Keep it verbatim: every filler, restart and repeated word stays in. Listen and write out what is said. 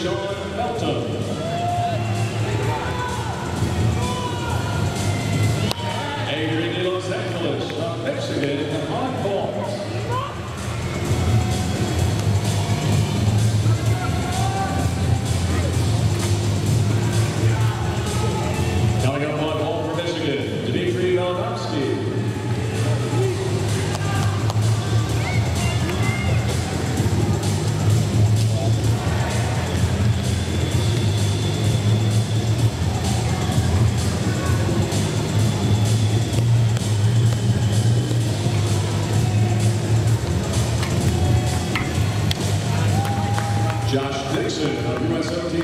Sean Melton. Adrian de Los Angeles from Michigan on points. Coming up on home for Michigan, Dmitry Velnovsky. Josh Dixon of U S O T